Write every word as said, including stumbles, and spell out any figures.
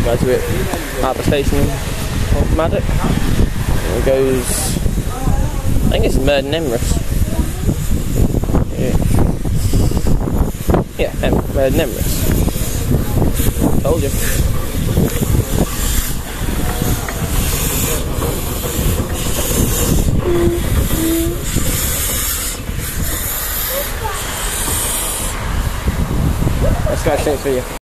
guys, we're at the station in Porthmadog. It goes, I think it's Merddin Emrys. Yeah, yeah, Merddin Emrys. Told you. Let's go, thanks for you.